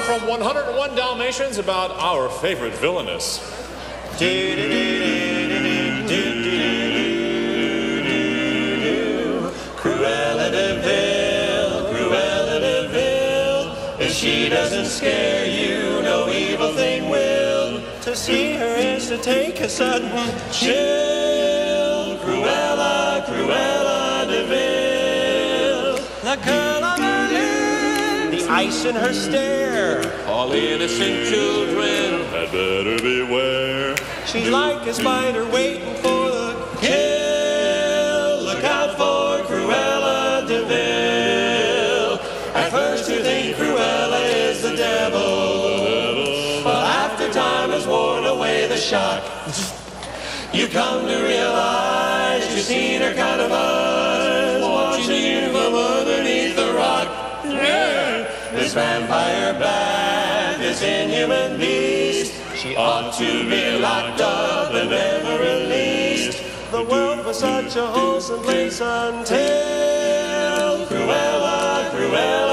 from 101 Dalmatians about our favorite villainess. Cruella De Vil, Cruella De Vil. If she doesn't scare you, no evil thing will. To see her is to take a sudden chill. Cruella, Cruella De Vil. The curl of her lip, the ice in her stare. All innocent children had better beware. She's like a spider waiting for the kill. Look out for Cruella De Vil. At first you think Cruella is the devil, but after time has worn away the shock, you come to realize you've seen her kind of eyes watching you from underneath the rock. This vampire bat, this inhuman beast, she ought to be locked up and never released. The world was such a wholesome place until Cruella, Cruella